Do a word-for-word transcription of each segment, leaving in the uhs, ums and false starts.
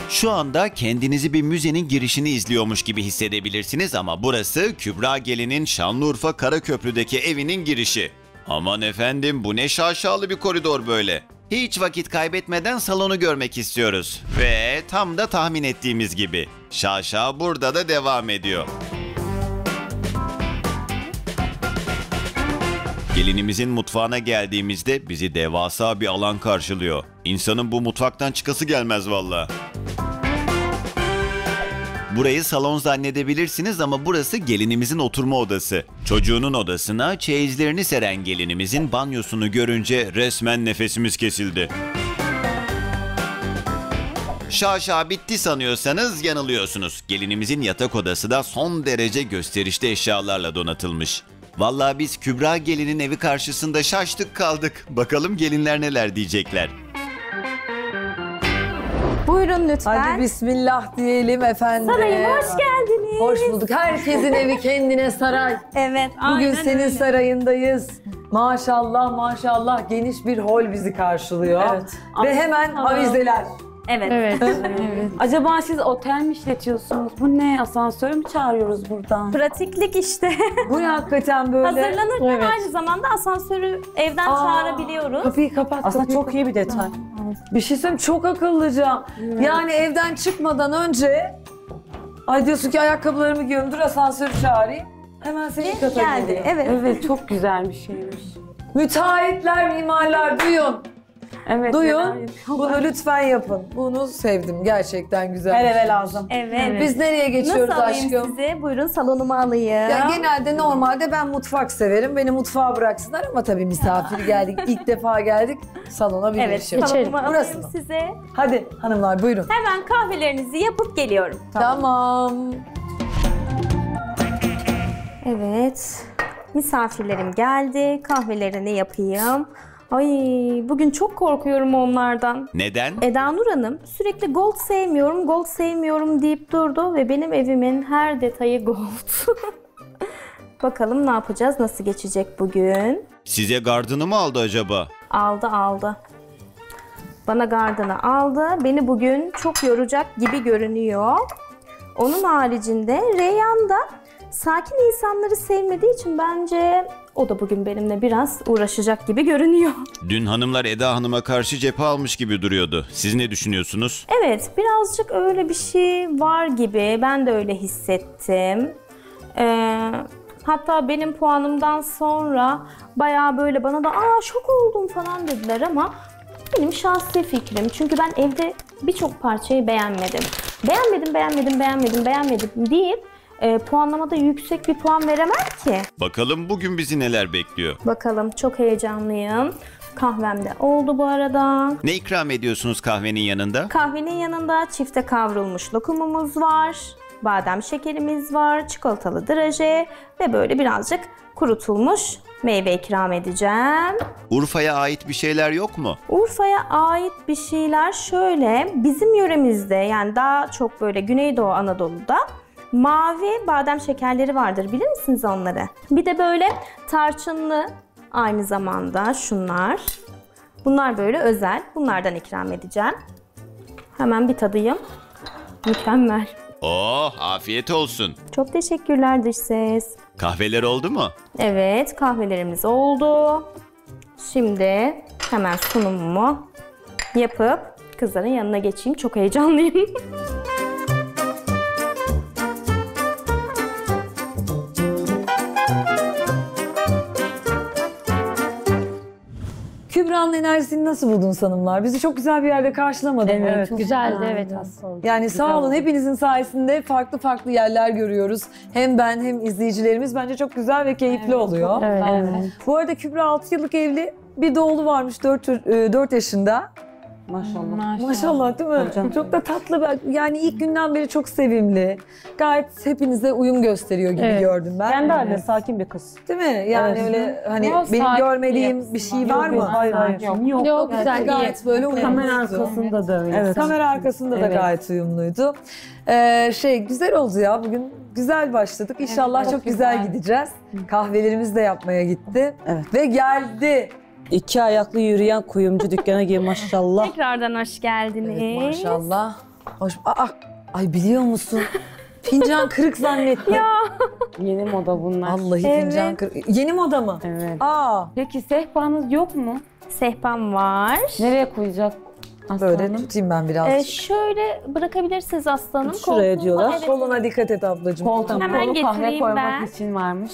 Şu anda kendinizi bir müzenin girişini izliyormuş gibi hissedebilirsiniz ama burası Kübra Gelin'in Şanlıurfa Karaköprü'deki evinin girişi. Aman efendim, bu ne şaşalı bir koridor böyle. Hiç vakit kaybetmeden salonu görmek istiyoruz. Ve tam da tahmin ettiğimiz gibi şaşa burada da devam ediyor. Gelinimizin mutfağına geldiğimizde bizi devasa bir alan karşılıyor. İnsanın bu mutfaktan çıkası gelmez valla. Burayı salon zannedebilirsiniz ama burası gelinimizin oturma odası. Çocuğunun odasına çeyizlerini seren gelinimizin banyosunu görünce resmen nefesimiz kesildi. Şaşa bitti sanıyorsanız yanılıyorsunuz. Gelinimizin yatak odası da son derece gösterişli eşyalarla donatılmış. Vallahi biz Kübra Gelin'in evi karşısında şaştık kaldık. Bakalım gelinler neler diyecekler. Buyurun lütfen. Hadi bismillah diyelim efendim. Sarayım, hoş geldiniz. Hoş bulduk. Herkesin evi kendine saray. Evet, Bugün aynen senin öyle. sarayındayız. Maşallah maşallah geniş bir hol bizi karşılıyor. Evet. Ve hemen avizeler. Evet. Evet. evet. Acaba siz otel mi işletiyorsunuz? Bu ne? Asansör mü çağırıyoruz buradan? Pratiklik işte. Bu ne hakikaten böyle? Hazırlanırken Evet. aynı zamanda asansörü evden Aa, çağırabiliyoruz. Kapıyı kapat. Aslında kapıyı çok kapat. iyi bir detay. Bir şey söyleyeyim, çok akıllıca. Yani evden çıkmadan önce ay diyorsun ki ayakkabılarımı giyiyorum, dur asansörü çağırayım. Hemen senin kata Geldi. geliyor. Evet. Evet, çok güzel bir şeymiş. Müteahhitler, mimarlar duyun. Evet. Duyun. neler- Bunu lütfen yapın. Bunu sevdim. Gerçekten güzel. Her eve lazım. Evet. Biz nereye geçiyoruz Nasıl alayım aşkım? sizi? Buyurun salonumu alayım. Ya genelde normalde ben mutfak severim. Beni mutfağa bıraksınlar ama tabii misafir geldik. İlk defa geldik. Salona bir Evet, geçiyorum. salonumu Burası alayım mı? size. Hadi hanımlar buyurun. Hemen kahvelerinizi yapıp geliyorum. Tamam. Evet. Misafirlerim geldi. Kahvelerini yapayım. Ay, bugün çok korkuyorum onlardan. Neden? Eda Nur Hanım sürekli gold sevmiyorum, gold sevmiyorum deyip durdu ve benim evimin her detayı gold. Bakalım ne yapacağız, nasıl geçecek bugün? Size gardını mı aldı acaba? Aldı aldı. Bana gardını aldı. Beni bugün çok yoracak gibi görünüyor. Onun haricinde Reyhan da sakin insanları sevmediği için bence o da bugün benimle biraz uğraşacak gibi görünüyor. Dün hanımlar Eda Hanım'a karşı cephe almış gibi duruyordu. Siz ne düşünüyorsunuz? Evet, birazcık öyle bir şey var gibi. Ben de öyle hissettim. Ee, hatta benim puanımdan sonra bayağı böyle bana da aa şok oldum falan dediler ama benim şahsi fikrim. Çünkü ben evde birçok parçayı beğenmedim. Beğenmedim, beğenmedim, beğenmedim, beğenmedim deyip e, puanlamada yüksek bir puan veremem ki. Bakalım bugün bizi neler bekliyor? Bakalım, çok heyecanlıyım. Kahvem de oldu bu arada. Ne ikram ediyorsunuz kahvenin yanında? Kahvenin yanında çifte kavrulmuş lokumumuz var. Badem şekerimiz var, çikolatalı draje ve böyle birazcık kurutulmuş meyve ikram edeceğim. Urfa'ya ait bir şeyler yok mu? Urfa'ya ait bir şeyler şöyle, bizim yöremizde yani daha çok böyle Güneydoğu Anadolu'da mavi badem şekerleri vardır, bilir misiniz onları? Bir de böyle tarçınlı aynı zamanda şunlar. Bunlar böyle özel, bunlardan ikram edeceğim. Hemen bir tadayım. Mükemmel. Oh, afiyet olsun. Çok teşekkürler dış ses. Kahveler oldu mu? Evet, kahvelerimiz oldu. Şimdi hemen sunumumu yapıp kızların yanına geçeyim. Çok heyecanlıyım. Kübra'nın enerjisini nasıl buldun hanımlar? Bizi çok güzel bir yerde karşılamadın mı? Evet, güzeldi evet aslında. Yani sağ olun, hepinizin sayesinde farklı farklı yerler görüyoruz. Hem ben hem izleyicilerimiz, bence çok güzel ve keyifli oluyor. Evet, evet. Bu arada Kübra altı yıllık evli, bir de oğlu varmış dört yaşında. Maşallah. Maşallah değil mi? Hocam. Çok da tatlı. bir- Yani ilk günden beri çok sevimli. Gayet hepinize uyum gösteriyor gibi Evet. gördüm ben. Kendi halinde sakin bir kız. Değil mi? Yani Evet. öyle hani Biraz benim sakin görmediğim yapısı bir şey var. var mı? Hayır hayır. Yok, Yok. Yok Yani güzel gayet böyle uyumluydu. Kamera arkasında da öyle. Evet. Kamera arkasında da Evet. gayet uyumluydu. Ee, şey güzel oldu ya, bugün güzel başladık. İnşallah Evet, çok çok güzel, güzel. gideceğiz. Kahvelerimiz de yapmaya gitti. Evet. Ve geldi. İki ayaklı yürüyen kuyumcu dükkana gir maşallah. Tekrardan hoş geldiniz. Evet, maşallah. Hoş. Aa, ay biliyor musun? Fincan kırık zannettim. Yeni moda bunlar. Vallahi Evet. fincan kırık. Yeni moda mı? Evet. Aa, Peki sehpanız yok mu? Sehpam var. Nereye koyacak böyle aslanım? tutayım ben biraz. Ee, şöyle bırakabilirsiniz aslanım. Şuraya Koltuğuma- diyorlar. Evet. Koluna dikkat et ablacığım. Koltuğu Hemen kolu kahve getireyim koymak ben. için varmış.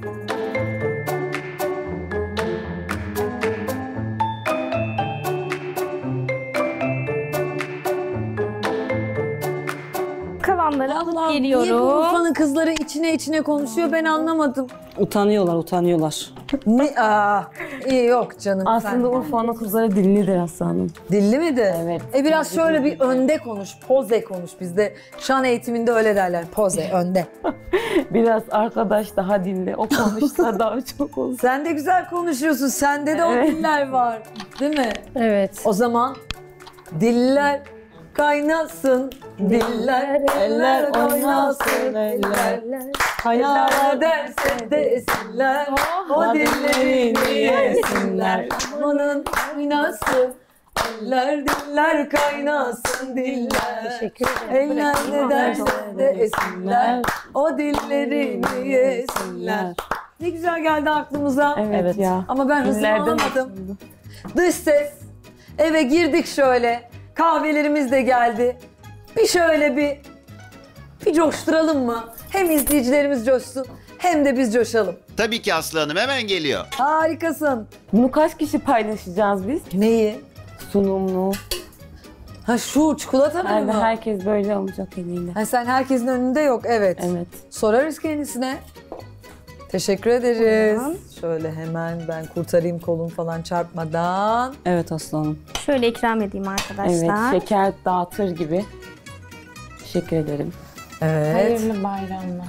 Kalanları alıp Allah'ım, niye bu geliyorum. Urfa'nın kızları içine içine konuşuyor ben anlamadım. Utanıyorlar, utanıyorlar. Ne? Aa, iyi yok canım. Aslında sen. Urfa'nın kızları dillidir aslanım. Dilli miydi? Evet. E biraz şöyle bir önde konuş, poze konuş. Bizde şan eğitiminde öyle derler. Poze, önde. Biraz arkadaş daha dilli. O konuşsa daha çok olur. Sen de güzel konuşuyorsun. Sende de o Evet. diller var. Değil mi? Evet. O zaman diller kaynasın. Diller, eller oynasın. Eller, kaynar derse desinler. O dillerini yesinler. Amanın kaynasın. Eller, diller kaynasın. Diller. Teşekkür ederim. Eller ne derse desinler. O dillerini yesinler. Ne güzel geldi aklımıza. Evet, Evet. ya. Ama ben hızlı Dillerden alamadım. aslında. Dış ses. Eve girdik şöyle. Kahvelerimiz de geldi. Bir şöyle bir bir coşturalım mı? Hem izleyicilerimiz coşsun hem de biz coşalım. Tabii ki Aslı Hanım, hemen geliyor. Harikasın. Bunu kaç kişi paylaşacağız biz? Neyi? Sunumlu. Ha şu çikolata Yani mı? herkes böyle alacak eliyle. Ha, sen herkesin önünde yok. Evet. Evet. Sorarız kendisine. Teşekkür ederiz. Şöyle hemen ben kurtarayım kolum falan çarpmadan. Evet aslanım. Şöyle ikram edeyim Evet, arkadaşlar. şeker dağıtır gibi. Teşekkür ederim. Evet. Hayırlı bayramlar.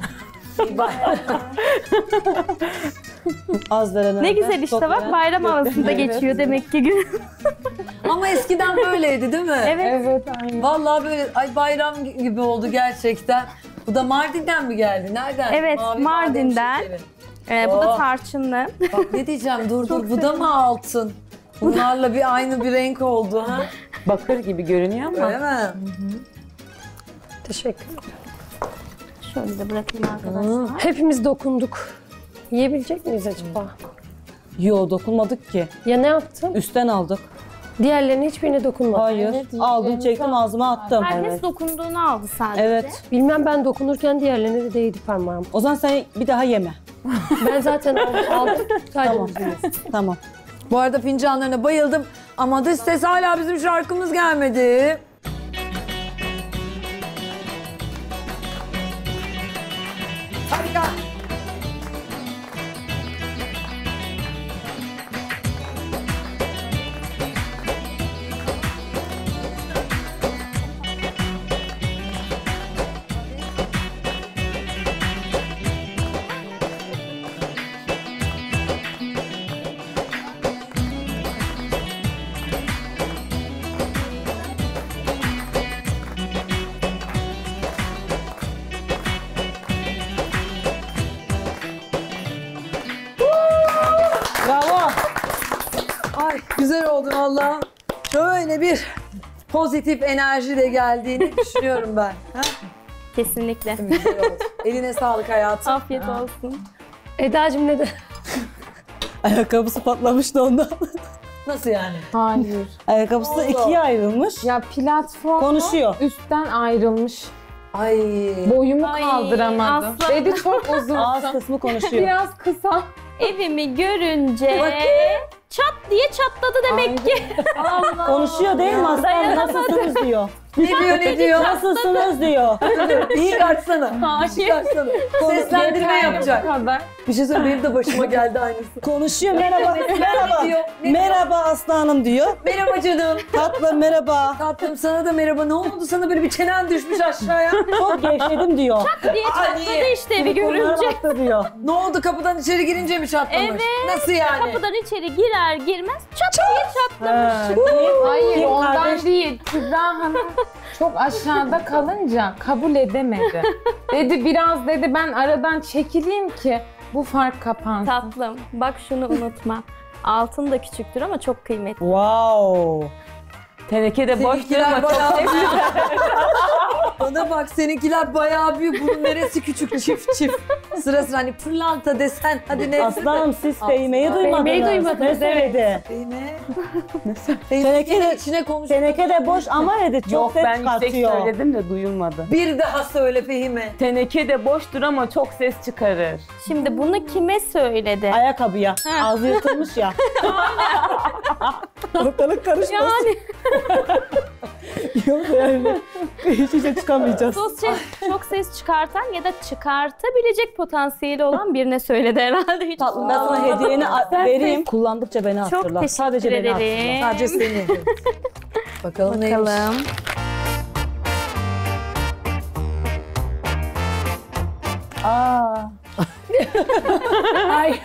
Az verene Ne de, güzel işte çok bak veren- bayram havasında Evet. geçiyor demek ki gün. Ama eskiden böyleydi değil mi? Evet. Evet, aynen. Vallahi böyle ay bayram gibi oldu gerçekten. Bu da Mardin'den mi geldi? Nereden? Evet, Mavi Mardin'den. badem şekeri. Ee, bu da Oh. tarçınlı. Bak ne diyeceğim dur dur bu da mı altın? Bunlarla bir aynı bir renk oldu ha? Bakır gibi görünüyor ama. Öyle mi? Teşekkür ederim. Şöyle de bırakayım arkadaşlar. Hepimiz dokunduk. Yiyebilecek miyiz acaba? Yo dokunmadık ki. Ya ne yaptım? Üstten aldık. Diğerlerinin hiçbirine dokunmadım. Hayır. Aldım, çektim, ağzıma attım. Herkes dokunduğunu aldı sadece. Evet. Bilmem ben dokunurken diğerlerine de değdi parmağım. O zaman sen bir daha yeme. Ben zaten aldım. aldım. Tamam. Sadece Tamam. Bu arada fincanlarına bayıldım ama dış ses hala bizim şarkımız gelmedi. Harika. Bravo. Ay güzel oldu valla. Şöyle bir pozitif enerji de geldiğini düşünüyorum ben. Ha? Kesinlikle. Güzel oldu. Eline sağlık hayatım. Afiyet olsun. Eda'cığım ne de? Ayakkabısı patlamıştı ondan. Nasıl yani? Hayır. Ayakkabısı oldu? ikiye ayrılmış. Ya platform Konuşuyor. üstten ayrılmış. Ay. Boyumu Ay, kaldıramadım. aslan. Dedi çok uzun. Ağız kısmı konuşuyor. Biraz kısa. Evimi görünce çat diye çatladı demek ki. Konuşuyor değil mi aslanım? Nasılsınız diyor. Ne diyor ne diyor? Nasılsınız diyor. İyi kaçsana. İyi kaçsana. Seslendirme yapacak. Kadar. Bir şey söyleyeyim benim de başıma geldi aynısı. Konuşuyor. Merhaba. Merhaba. Ne diyor? Ne Merhaba aslanım diyor. Merhaba canım. Tatlım merhaba. Tatlım sana da merhaba. Ne oldu sana böyle bir çenen düşmüş aşağıya? Çok gevşedim diyor. diye çatladı Ali. işte evi Konulara görünce. baktı diyor. Ne oldu kapıdan içeri girince mi çatlamış? Evet. Nasıl yani? Kapıdan içeri girer girmez çat diye çatlamış. Ha, kim- Hayır kim ondan kardeş? değil. Kübra Hanım çok aşağıda kalınca kabul edemedi. Dedi biraz dedi ben aradan çekileyim ki bu fark kapansın. Tatlım bak şunu unutma. Altın da küçüktür ama çok kıymetli. Wow. Teneke de boş Seninkiler durma. Çok bayağı- Bana bak seninkiler bayağı büyük. Bunun neresi küçük çift çift. Sıra sıra hani pırlanta desen. Hadi ne? Aslanım siz Fehmi'yi duymadınız. Fehmi'yi duymadınız, Ne söyledi? Ne? Teneke de, içine konuş. teneke de boş ama dedi çok Yok ses ben yüksek çıkartıyor. söyledim de duyulmadı. Bir daha söyle Fehime. Teneke de boştur ama çok ses çıkarır. Şimdi bunu kime söyledi? Ayakkabıya. Ağzı yırtılmış ya. Ortalık karışmasın. Yani Yok yani. Hiç işe çıkamayacağız. sos şey, çok ses çıkartan ya da çıkartabilecek potansiyeli olan birine söyledi herhalde. Hiç Tatlım ben sana hediyeni a- vereyim. Kullandıkça beni Çok hatırla. teşekkür Sadece beni hatırla. ederim. Sadece seni. Bakalım neymiş. Bakalım. Aa. Ay.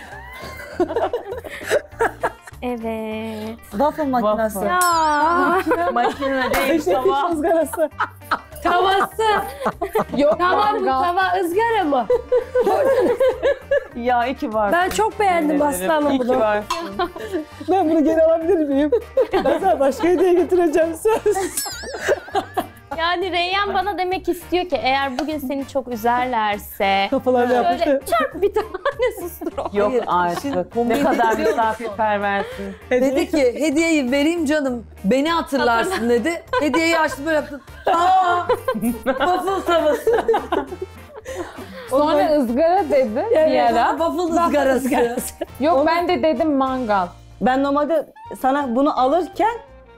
Evet. Waffle makinesi. Waffle. Ya. Makine değil İşte sabah. fiş ızgarası. Tavası. Yok Tamam mı? mangal. Tava ızgara mı? Ya iki var. Ben çok beğendim aslanım İki bunu. var. Ben bunu geri alabilir miyim? Ben sana başka hediye getireceğim söz. Yani Reyyan bana demek istiyor ki eğer bugün seni çok üzerlerse Kafalarını böyle yapmışlar. çarp bir tane sustur o. Yok Hayır, işin artık. komedi Ne kadar biliyor musun? misafirperversin. Dedi ki hediyeyi vereyim canım. Beni hatırlarsın dedi. Hediyeyi açtı böyle yaptı. Aa! Waffle tavası. Sonra ızgara dedi bir ara. Waffle ızgarası. Yok ben de dedim mangal. Ben normalde sana bunu alırken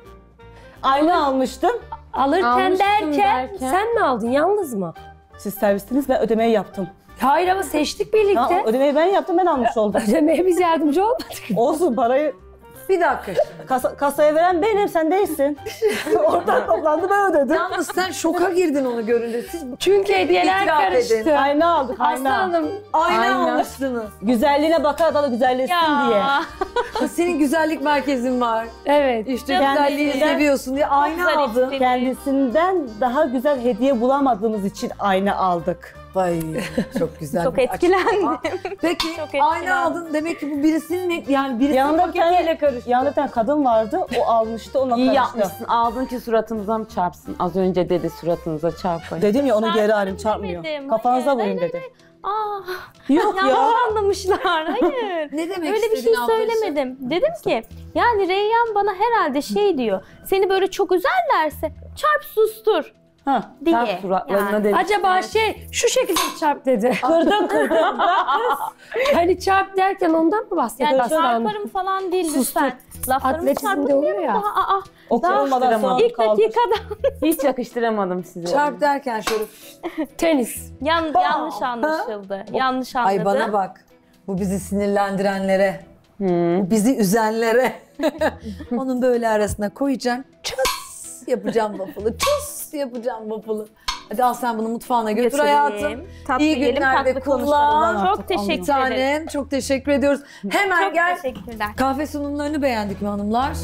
ayna almıştım. Alırken Almıştım derken, derken. sen mi aldın? Yalnız mı? Siz servistiniz, ben ödemeyi yaptım. Hayır ama seçtik Ha, birlikte. ödemeyi ben yaptım, ben almış oldum. Ödemeye biz yardımcı olmadık. Olsun, parayı Bir dakika şimdi. kasa- kasaya veren benim, sen değilsin. Oradan toplandı, ben ödedim. Yalnız sen şoka girdin onu görünce. Siz Çünkü hediyeler İtiraf edin. karıştı. Ayna aldık, ayna. Aslanım. ayna Aynen. almıştınız. Güzelliğine bakar da güzelleşsin diye. Ya. Ha, senin güzellik merkezin var. Evet. İşte Canım güzelliği benim. seviyorsun diye ayna Güzel aldın. istedi. Kendisinden daha güzel hediye bulamadığımız için ayna aldık. Vay çok güzel. Çok bir etkilendim. açıklama. Peki Çok etkilendim. ayna aldın demek ki bu birisinin yani birisinin Yanında bir tane, paketiyle karıştı. yanında bir tane kadın vardı, o almıştı, onunla İyi karıştı. yapmışsın. Aldın ki suratınıza mı çarpsın? Az önce dedi suratınıza çarpayım. Dedim ya onu Ben geri alayım, demedim. çarpmıyor. Hayır, Kafanıza hayır, vurayım dedi. Aa, Yok yanlış ya. anlamışlar. Hayır. Ne demek Öyle bir şey istedin ablacığım? söylemedim. Dedim ki yani Reyyan bana herhalde şey diyor. Seni böyle çok üzerlerse çarp sustur Ha. diye. Çarp suratlarına Yani. dedi. Acaba şey şu şekilde çarp dedi. Kırdın kırdın. Hani çarp derken ondan mı bahsediyorsun? Yani Aslanım? çarparım falan değil Sustur. lütfen. Laflarımı Atletizmde çarpıp oluyor ya. Daha, aa, Okulmadan sonra ilk kaldır. dakikada Hiç yakıştıramadım size. Çarp derken şöyle. Tenis. yan, yanlış anlaşıldı. Yanlış anladı. Ay bana bak. Bu bizi sinirlendirenlere, bu bizi üzenlere. Onun böyle arasına koyacağım. Çıs yapacağım waffle'ı. Çıs yapacağım waffle'ı. Hadi al sen bunu mutfağına götür Götürelim. hayatım. Tatlı İyi yiyelim, günlerde tatlı kullan. konuşalım. Çok Artık teşekkür Bir ederim. tanem. Çok teşekkür ediyoruz. Hemen Çok gel. teşekkürler. Kahve sunumlarını beğendik mi hanımlar?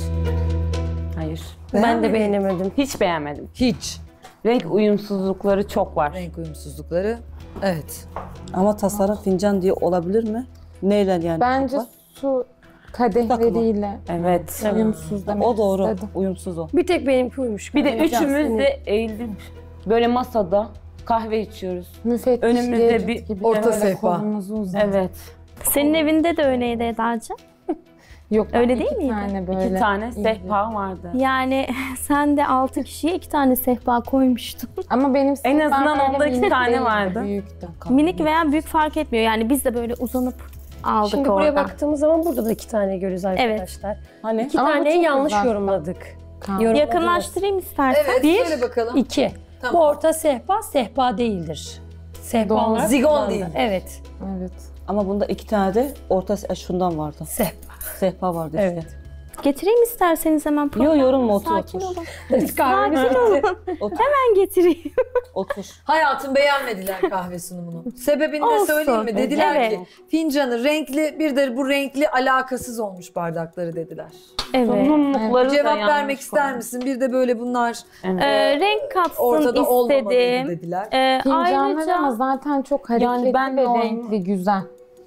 Hayır. Ben de beğenemedim. Hiç beğenmedim. Hiç. Renk uyumsuzlukları çok var. Renk uyumsuzlukları. Evet. Ama tasarım fincan diye olabilir mi? Neyle yani? Bence var? su kadehleriyle Evet. uyumsuz demek O doğru. istedim. Uyumsuz o. Bir tek benimki uymuş. Bir de galiba. üçümüz de eğildik. Böyle masada kahve içiyoruz. Müfettiş Önümüzde Gadget bir gibi orta böyle sehpa. kolumuzu uzatıp. Evet. Senin evinde de öyleydi Eda'cığım. Yok Öyle iki değil miydi? Tane böyle İki tane iyiydi. sehpa vardı. Yani sen de altı kişiye iki tane sehpa koymuştun. Ama benim En azından sehpam öyle onda iki minik tane değildi, vardı. Büyüktü. Minik veya büyük fark etmiyor. Yani biz de böyle uzanıp aldık Şimdi buraya oradan. baktığımız zaman burada da iki tane görüyoruz arkadaşlar. Hani? İki Ama bu taneyi çok yanlış uzakta. yorumladık. Kaldı. Yorumladınız. Yakınlaştırayım istersen. Evet Bir, söyle bakalım. İki. Tamam. Bu orta sehpa, sehpa değildir. Sehpalar. Zigon değil. Evet. Evet. Ama bunda iki tane de orta şundan vardı. Sehpa. Sehpa vardı Evet. işte. Getireyim isterseniz hemen programı. Yo, yorulma, otur, Sakin otur. olun. Kahvemiz Sakin bitti. olun. Otur. Hemen getireyim. Otur. Hayatım beğenmediler kahve sunumunu. Sebebini de Olsun. söyleyeyim mi? Dediler Evet. ki fincanı renkli bir de bu renkli alakasız olmuş bardakları dediler. Evet. Sunumlukları da Cevap yanlış vermek ister koymuş. misin? Bir de böyle bunlar Evet. Ee, renk katsın ortada olmamalıydı istedim. dediler. Ee, Fincanlar ayrıca ama zaten çok hareketli Yani ben ve normal- renkli, güzel.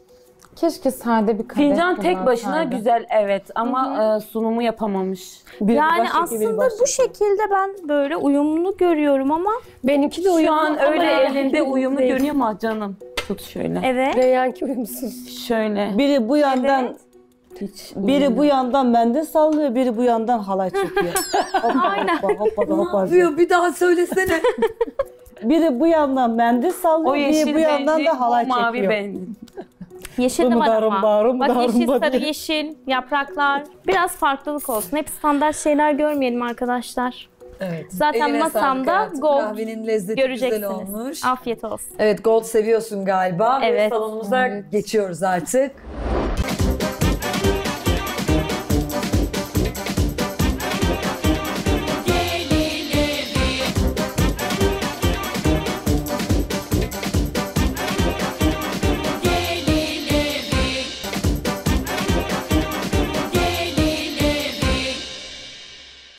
Keşke sade bir kadeh Fincan tek başına kullansaydı. güzel evet ama e, sunumu yapamamış. Biri Yani baştaki, biri aslında baştaki. bu şekilde ben böyle uyumlu görüyorum ama Benimki de Şu uyumlu. an ama öyle Reyhan'ki elinde uyumlu değil. görünüyor mu canım? Tut şöyle. evet. Reyhan'ki uyumsuz. Şöyle. Biri bu yandan Evet. Hiç biri bu yandan mendil sallıyor, biri bu yandan halay çekiyor. Hoppa Aynen. hoppa hoppa da hoppa. Yapıyor bir daha söylesene. Biri bu yandan mendil o sallıyor, yeşil biri bu yandan bendi, da halay o mavi çekiyor. bendi. Yeşil de Rumba var da ama. rumba, rumba Bak da yeşil, rumba sarı, diye. yeşil, yapraklar. Biraz farklılık olsun. Hep standart şeyler görmeyelim arkadaşlar. Evet. Zaten Eline sağlık masamda hayatım. gold Kahvenin lezzeti güzel göreceksiniz. olmuş. Afiyet olsun. Evet gold seviyorsun galiba. Ve Evet. salonumuza geçiyoruz artık.